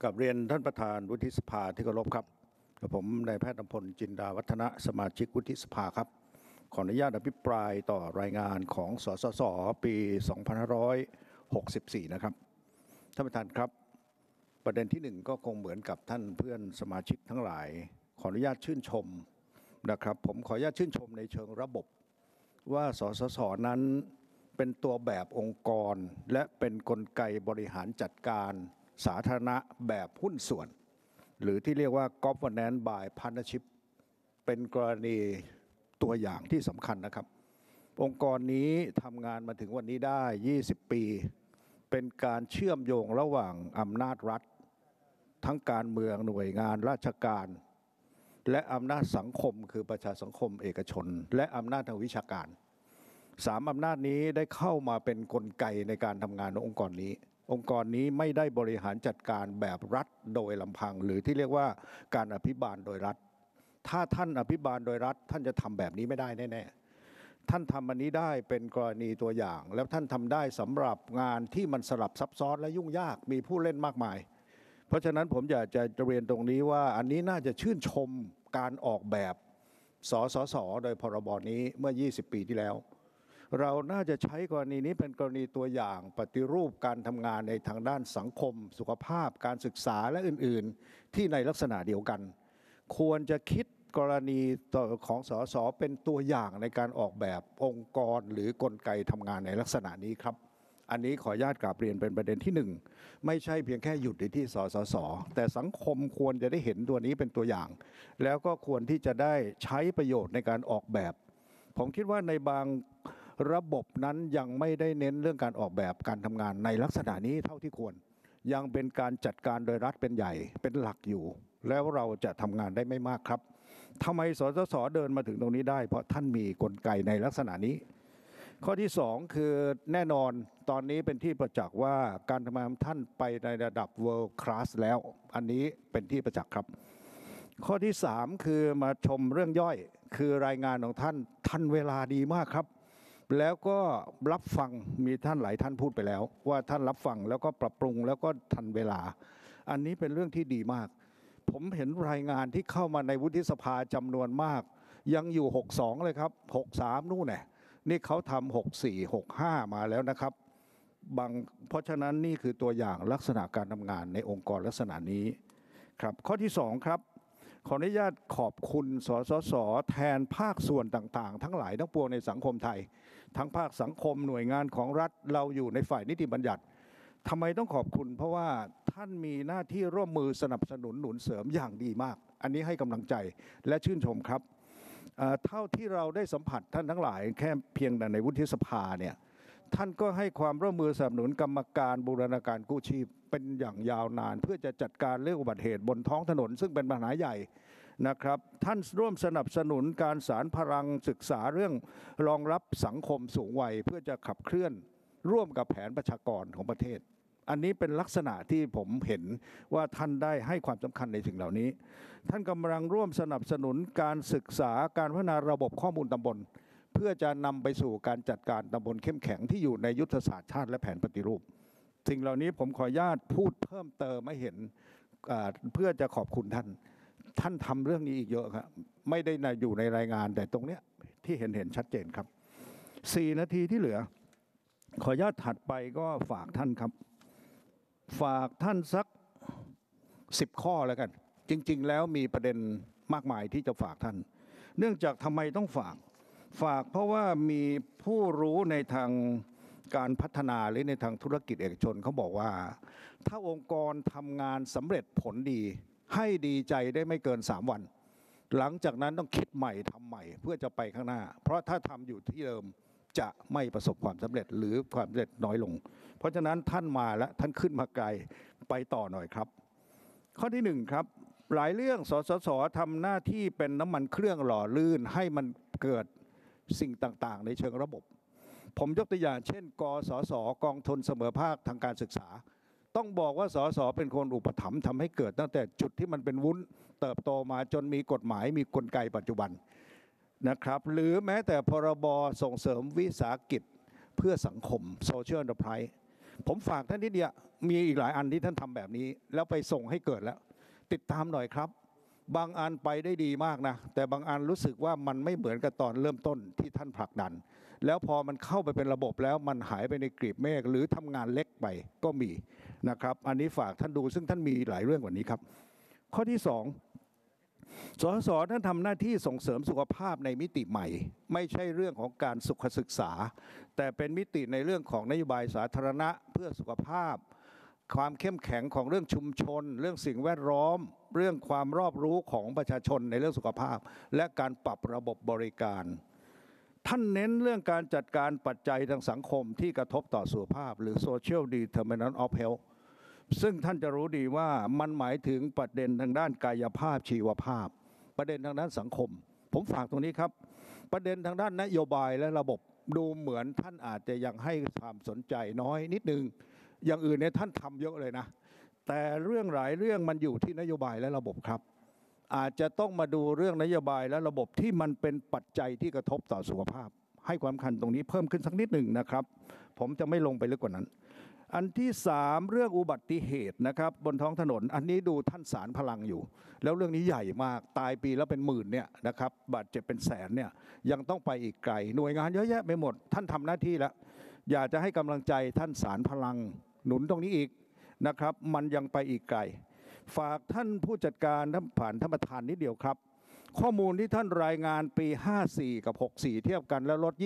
กับเรียนท่านประธานวุฒิสภาที่เคารพครับกับผมนายแพทย์อำพลจินดาวัฒนะสมาชิกวุฒิสภาครับขออนุญาตอภิปรายต่อรายงานของสสส.ปี 2564 นะครับท่านประธานครับประเด็นที่1ก็คงเหมือนกับท่านเพื่อนสมาชิกทั้งหลายขออนุญาตชื่นชมนะครับผมขออนุญาตชื่นชมในเชิงระบบว่าสสส.นั้นเป็นตัวแบบองค์กรและเป็นกลไกบริหารจัดการสาธารณะแบบหุ้นส่วนหรือที่เรียกว่า governance by partnership เป็นกรณีตัวอย่างที่สำคัญนะครับองค์กรนี้ทำงานมาถึงวันนี้ได้20 ปีเป็นการเชื่อมโยงระหว่างอำนาจรัฐทั้งการเมืองหน่วยงานราชการและอำนาจสังคมคือประชาสังคมเอกชนและอำนาจทางวิชาการ3อำนาจนี้ได้เข้ามาเป็นกลไกในการทำงานขององค์กรนี้องค์กรนี้ไม่ได้บริหารจัดการแบบรัฐโดยลำพังหรือที่เรียกว่าการอภิบาลโดยรัฐถ้าท่านอภิบาลโดยรัฐท่านจะทำแบบนี้ไม่ได้แน่ๆท่านทำอันนี้ได้เป็นกรณีตัวอย่างแล้วท่านทำได้สำหรับงานที่มันสลับซับซ้อนและยุ่งยากมีผู้เล่นมากมายเพราะฉะนั้นผมอยากจะเรียนตรงนี้ว่าอันนี้น่าจะชื่นชมการออกแบบสสส.โดยพรบนี้เมื่อ20 ปีที่แล้วเราน่าจะใช้กรณีนี้เป็นกรณีตัวอย่างปฏิรูปการทำงานในทางด้านสังคมสุขภาพการศึกษาและอื่นๆที่ในลักษณะเดียวกันควรจะคิดกรณีของสสเป็นตัวอย่างในการออกแบบองค์กรหรือกลไกทำงานในลักษณะนี้ครับอันนี้ขออนุญาตกราบเรียนเป็นประเด็นที่1ไม่ใช่เพียงแค่หยุดที่สสส.แต่สังคมควรจะได้เห็นตัวนี้เป็นตัวอย่างแล้วก็ควรที่จะได้ใช้ประโยชน์ในการออกแบบผมคิดว่าในบางระบบนั้นยังไม่ได้เน้นเรื่องการออกแบบการทำงานในลักษณะนี้เท่าที่ควรยังเป็นการจัดการโดยรัฐเป็นใหญ่เป็นหลักอยู่แล้วเราจะทำงานได้ไม่มากครับทำไมสสส.เดินมาถึงตรงนี้ได้เพราะท่านมีกลไกในลักษณะนี้ข้อที่2คือแน่นอนตอนนี้เป็นที่ประจักษ์ว่าการทำงานของท่านไปในระดับ world class แล้วอันนี้เป็นที่ประจักษ์ครับข้อที่3คือมาชมเรื่องย่อยคือรายงานของท่านทันเวลาดีมากครับแล้วก็รับฟังมีท่านหลายท่านพูดไปแล้วว่าท่านรับฟังแล้วก็ปรับปรุงแล้วก็ทันเวลาอันนี้เป็นเรื่องที่ดีมากผมเห็นรายงานที่เข้ามาในวุฒิสภาจำนวนมากยังอยู่62เลยครับ63นู่นแน่นี่เขาทำ64 65มาแล้วนะครับเพราะฉะนั้นนี่คือตัวอย่างลักษณะการทำงานในองค์กรลักษณะนี้ครับข้อที่2ครับขออนุญาตขอบคุณสสส.แทนภาคส่วนต่างๆทั้งหลายทั้งปวงในสังคมไทยทั้งภาคสังคมหน่วยงานของรัฐเราอยู่ในฝ่ายนิติบัญญัติทำไมต้องขอบคุณเพราะว่าท่านมีหน้าที่ร่วมมือสนับสนุนหนุนเสริมอย่างดีมากอันนี้ให้กำลังใจและชื่นชมครับเท่าที่เราได้สัมผัสท่านทั้งหลายแค่เพียงแต่ในวุฒิสภาเนี่ยท่านก็ให้ความร่วมมือสนับสนุนกรรมการบูรณาการกู้ชีพเป็นอย่างยาวนานเพื่อจะจัดการเรื่องอุบัติเหตุบนท้องถนนซึ่งเป็นปัญหาใหญ่นะครับท่านร่วมสนับสนุนการสานพลังศึกษาเรื่องรองรับสังคมสูงวัยเพื่อจะขับเคลื่อนร่วมกับแผนประชากรของประเทศอันนี้เป็นลักษณะที่ผมเห็นว่าท่านได้ให้ความสำคัญในสิ่งเหล่านี้ท่านกำลังร่วมสนับสนุนการศึกษาการพัฒนาระบบข้อมูลตำบลเพื่อจะนำไปสู่การจัดการตำบลเข้มแข็งที่อยู่ในยุทธศาสตร์ชาติและแผนปฏิรูปสิ่งเหล่านี้ผมขออนุญาตพูดเพิ่มเติมให้เห็นเพื่อจะขอบคุณท่านทำเรื่องนี้อีกเยอะครับไม่ได้อยู่ในรายงานแต่ตรงเนี้ยที่เห็นชัดเจนครับ4 นาทีที่เหลือขออนุญาตถัดไปก็ฝากท่านครับฝากท่านสัก10 ข้อแล้วกันจริงๆแล้วมีประเด็นมากมายที่จะฝากท่านเนื่องจากทำไมต้องฝากเพราะว่ามีผู้รู้ในทางการพัฒนาหรือในทางธุรกิจเอกชนเขาบอกว่าถ้าองค์กรทำงานสำเร็จผลดีให้ดีใจได้ไม่เกิน3 วันหลังจากนั้นต้องคิดใหม่ทำใหม่เพื่อจะไปข้างหน้าเพราะถ้าทำอยู่ที่เดิมจะไม่ประสบความสำเร็จหรือความสำเร็จน้อยลงเพราะฉะนั้นท่านมาแล้วท่านขึ้นมาไกลไปต่อหน่อยครับข้อที่1ครับหลายเรื่องสสส.ทำหน้าที่เป็นน้ำมันเครื่องหล่อลื่นให้มันเกิดสิ่งต่างๆในเชิงระบบผมยกตัวอย่างเช่นกสศกองทุนเสมอภาคทางการศึกษาต้องบอกว่าสสเป็นคนอุปถัมภ์ทำให้เกิดตั้งแต่จุดที่มันเป็นวุ้นเติบโตมาจนมีกฎหมายมีกลไกปัจจุบันนะครับหรือแม้แต่พรบส่งเสริมวิสาหกิจเพื่อสังคม Social Enterprise ผมฝากท่านนิดเดียวมีอีกหลายอันที่ท่านทำแบบนี้แล้วไปส่งให้เกิดแล้วติดตามหน่อยครับบางอันไปได้ดีมากนะแต่บางอันรู้สึกว่ามันไม่เหมือนกับตอนเริ่มต้นที่ท่านผลักดันแล้วพอมันเข้าไปเป็นระบบแล้วมันหายไปในกลีบเมฆหรือทำงานเล็กไปก็มีนะครับอันนี้ฝากท่านดูซึ่งท่านมีหลายเรื่องกว่านี้ครับข้อที่2สสท่านทำหน้าที่ส่งเสริมสุขภาพในมิติใหม่ไม่ใช่เรื่องของการสุขศึกษาแต่เป็นมิติในเรื่องของนโยบายสาธารณะเพื่อสุขภาพความเข้มแข็งของเรื่องชุมชนเรื่องสิ่งแวดล้อมเรื่องความรอบรู้ของประชาชนในเรื่องสุขภาพและการปรับระบบบริการท่านเน้นเรื่องการจัดการปัจจัยทางสังคมที่กระทบต่อสุขภาพหรือ social determinant of health ซึ่งท่านจะรู้ดีว่ามันหมายถึงประเด็นทางด้านกายภาพชีวภาพประเด็นทางด้านสังคมผมฝากตรงนี้ครับประเด็นทางด้านนโยบายและระบบดูเหมือนท่านอาจจะยังให้ความสนใจน้อยนิดนึงอย่างอื่นเนี่ยท่านทำเยอะเลยนะแต่เรื่องหลายเรื่องมันอยู่ที่นโยบายและระบบครับอาจจะต้องมาดูเรื่องนโยบายและระบบที่มันเป็นปัจจัยที่กระทบต่อสุขภาพให้ความสำคัญตรงนี้เพิ่มขึ้นสักนิดหนึ่งนะครับผมจะไม่ลงไปลึกกว่านั้นอันที่3เรื่องอุบัติเหตุนะครับบนท้องถนนอันนี้ดูท่านสารพลังอยู่แล้วเรื่องนี้ใหญ่มากตายปีแล้วเป็นหมื่นเนี่ยนะครับบาดเจ็บเป็นแสนเนี่ยยังต้องไปอีกไกลหน่วยงานเยอะแยะไปหมดท่านทำหน้าที่แล้วอยากจะให้กำลังใจท่านสารพลังหนุนตรงนี้อีกนะครับมันยังไปอีกไกลฝากท่านผู้จัดการท่านผ่านท่านประธานนิดเดียวครับข้อมูลที่ท่านรายงานปี54กับ64เทียบกันแล้วลด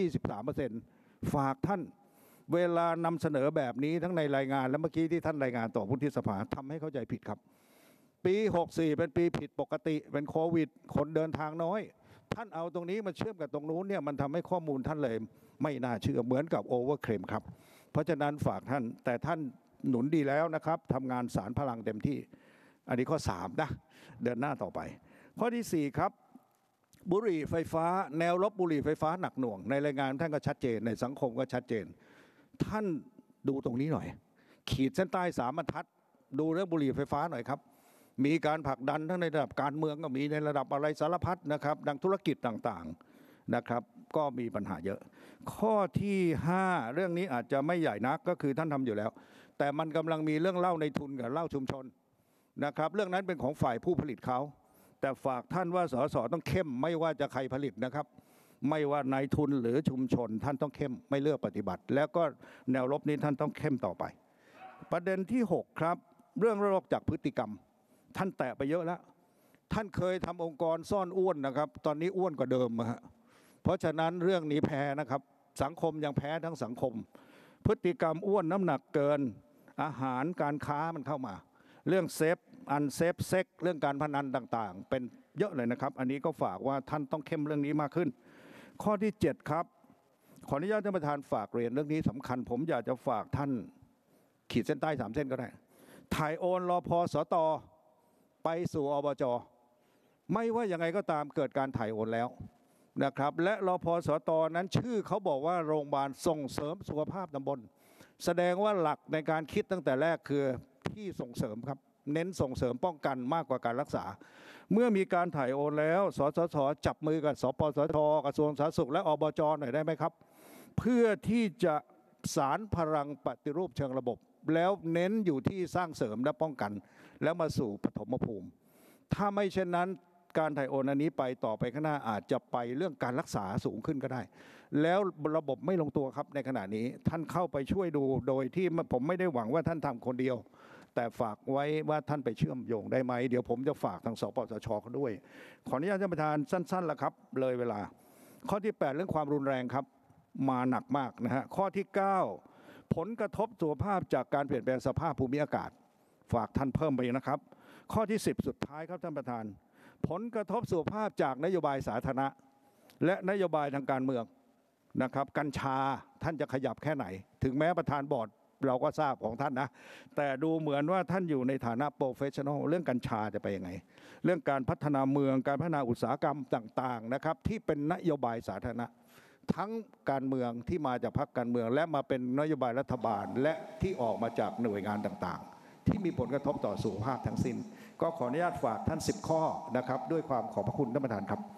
23%ฝากท่านเวลานำเสนอแบบนี้ทั้งในรายงานและเมื่อกี้ที่ท่านรายงานต่อวุฒิสภาทำให้เข้าใจผิดครับปี64เป็นปีผิดปกติเป็นโควิดคนเดินทางน้อยท่านเอาตรงนี้มาเชื่อมกับตรงนู้นเนี่ยมันทำให้ข้อมูลท่านเลยไม่น่าเชื่อเหมือนกับโอเวอร์เคลมครับเพราะฉะนั้นฝากท่านแต่ท่านหนุนดีแล้วนะครับทำงานสารพลังเต็มที่อันนี้ข้อ3นะเดินหน้าต่อไปข้อที่4ครับบุหรี่ไฟฟ้าแนวรบบุหรี่ไฟฟ้าหนักหน่วงในรายงานท่านก็ชัดเจนในสังคมก็ชัดเจนท่านดูตรงนี้หน่อยขีดเส้นใต้3 บรรทัดดูเรื่องบุหรี่ไฟฟ้าหน่อยครับมีการผลักดันทั้งในระดับการเมืองก็มีในระดับอะไรสารพัดนะครับดังธุรกิจต่างๆนะครับก็มีปัญหาเยอะข้อที่5เรื่องนี้อาจจะไม่ใหญ่นักก็คือท่านทำอยู่แล้วแต่มันกำลังมีเรื่องเหล้าในทุนกับเหล้าชุมชนนะครับเรื่องนั้นเป็นของฝ่ายผู้ผลิตเขาแต่ฝากท่านว่าสสต้องเข้มไม่ว่าจะใครผลิตนะครับไม่ว่านายทุนหรือชุมชนท่านต้องเข้มไม่เลือกปฏิบัติแล้วก็แนวรบนี้ท่านต้องเข้มต่อไปประเด็นที่6ครับเรื่องโรคจากพฤติกรรมท่านแตะไปเยอะแล้วท่านเคยทำองค์กรซ่อนอ้วนนะครับตอนนี้อ้วนกว่าเดิมฮะเพราะฉะนั้นเรื่องนี้แพ้นะครับสังคมยังแพ้ทั้งสังคมพฤติกรรมอ้วนน้ำหนักเกินอาหารการค้ามันเข้ามาเรื่องเซฟอันเซฟเซ็กเรื่องการพนันต่างๆเป็นเยอะเลยนะครับอันนี้ก็ฝากว่าท่านต้องเข้มเรื่องนี้มากขึ้นข้อที่7ครับขออนุญาตท่านประธานฝากเรียนเรื่องนี้สำคัญผมอยากจะฝากท่านขีดเส้นใต้3 เส้นก็ได้ถ่ายโอนรพสตไปสู่อบจไม่ว่ายังไงก็ตามเกิดการถ่ายโอนแล้วนะครับและรพสตนั้นชื่อเขาบอกว่าโรงพยาบาลส่งเสริมสุขภาพตำบลแสดงว่าหลักในการคิดตั้งแต่แรกคือที่ส่งเสริมครับเน้นส่งเสริมป้องกันมากกว่าการรักษาเมื่อมีการถ่ายโอนแล้วสสช.จับมือกับสปสช.กระทรวงสาธารณสุขและอบจ.หน่อยได้ไหมครับเพื่อที่จะสารพลังปฏิรูปเชิงระบบแล้วเน้นอยู่ที่สร้างเสริมและป้องกันแล้วมาสู่ปฐมภูมิถ้าไม่เช่นนั้นการถ่ายโอนอันนี้ไปต่อไปข้างหน้าอาจจะไปเรื่องการรักษาสูงขึ้นก็ได้แล้วระบบไม่ลงตัวครับในขณะนี้ท่านเข้าไปช่วยดูโดยที่ผมไม่ได้หวังว่าท่านทำคนเดียวแต่ฝากไว้ว่าท่านไปเชื่อมโยงได้ไหมเดี๋ยวผมจะฝากทางสปสช.เขาด้วยขออนุญาตท่านประธานสั้นๆละครับเลยเวลาข้อที่8เรื่องความรุนแรงครับมาหนักมากนะฮะข้อที่9ผลกระทบสุขภาพจากการเปลี่ยนแปลงสภาพภูมิอากาศฝากท่านเพิ่มไปนะครับข้อที่10สุดท้ายครับท่านประธานผลกระทบสุขภาพจากนโยบายสาธารณะและนโยบายทางการเมืองนะครับกัญชาท่านจะขยับแค่ไหนถึงแม้ประธานบอร์ดเราก็ทราบของท่านนะแต่ดูเหมือนว่าท่านอยู่ในฐานะโปรเฟชชั่นอลเรื่องกัญชาจะไปยังไงเรื่องการพัฒนาเมืองการพัฒนาอุตสาหกรรมต่างๆนะครับที่เป็นนโยบายสาธารณะทั้งการเมืองที่มาจากพรรคการเมืองและมาเป็นนโยบายรัฐบาลและที่ออกมาจากหน่วยงานต่างๆที่มีผลกระทบต่อสุขภาพทั้งสิ้นก็ขออนุญาตฝากท่าน10 ข้อนะครับด้วยความขอบพระคุณท่านประธานครับ